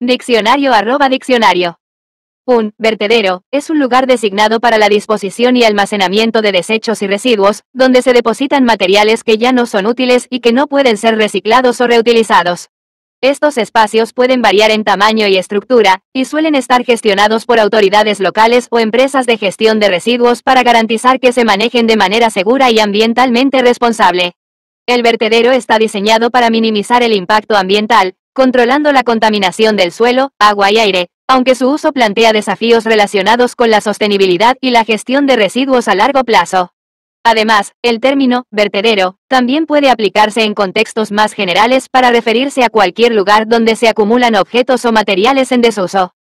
Diccionario. Un vertedero es un lugar designado para la disposición y almacenamiento de desechos y residuos, donde se depositan materiales que ya no son útiles y que no pueden ser reciclados o reutilizados. Estos espacios pueden variar en tamaño y estructura, y suelen estar gestionados por autoridades locales o empresas de gestión de residuos para garantizar que se manejen de manera segura y ambientalmente responsable. El vertedero está diseñado para minimizar el impacto ambiental, controlando la contaminación del suelo, agua y aire, aunque su uso plantea desafíos relacionados con la sostenibilidad y la gestión de residuos a largo plazo. Además, el término vertedero también puede aplicarse en contextos más generales para referirse a cualquier lugar donde se acumulan objetos o materiales en desuso.